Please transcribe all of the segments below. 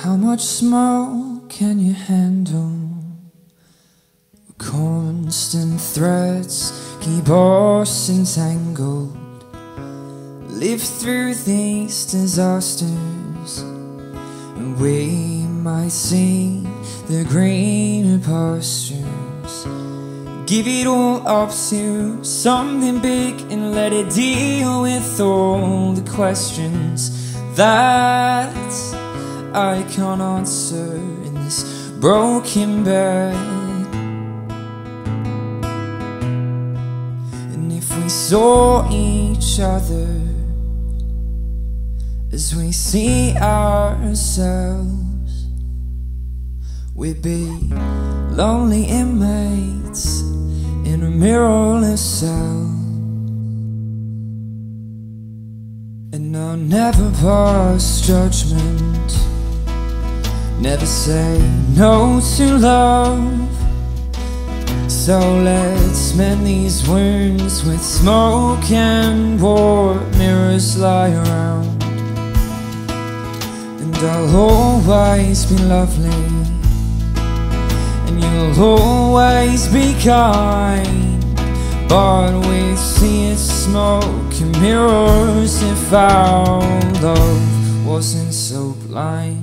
How much smoke can you handle? Constant threats keep us entangled. Live through these disasters, and we might see the greener pastures. Give it all up to something big and let it deal with all the questions that I can't answer in this broken bed. And if we saw each other as we see ourselves, we'd be lonely inmates in a mirrorless cell. And I'll never pass judgment, never say no to love. So let's mend these wounds with smoke and war. Mirrors lie around, and I'll always be lovely, and you'll always be kind. But we see it's smoke and mirrors if our love wasn't so blind.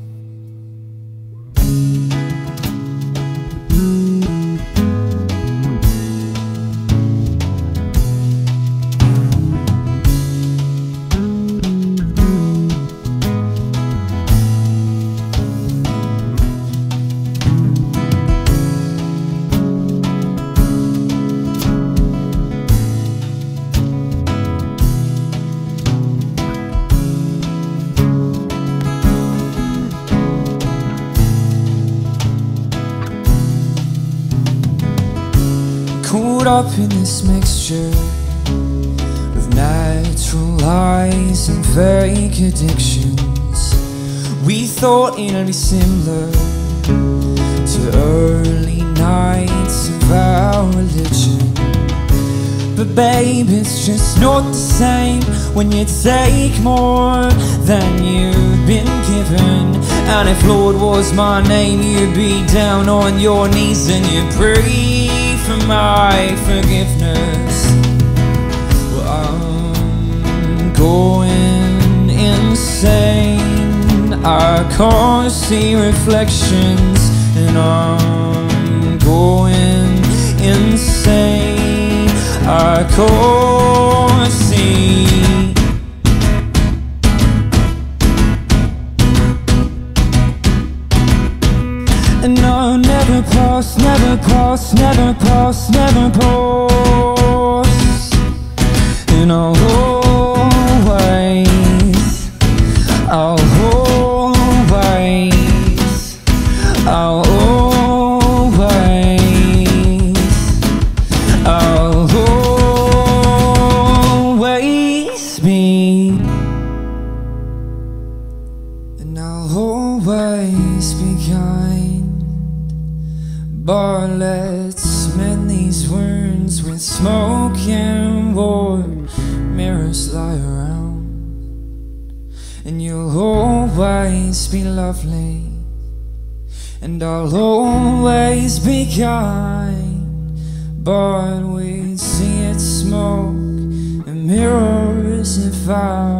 Caught up in this mixture of natural lies and fake addictions. We thought it'd be similar to early nights of our religion, but babe, it's just not the same when you take more than you've been given. And if Lord was my name, you'd be down on your knees and you'd pray for my forgiveness. Well, I'm going insane. I can't see reflections, and I'm going insane. I can't see. And I'll never pause, never pause, never pause, never pause. And I'll always, I'll always, I'll always, I'll always be. And I'll always be kind. But let's mend these wounds with smoke and war. Mirrors lie around, and you'll always be lovely, and I'll always be kind. But we'd see it smoke and mirrors if I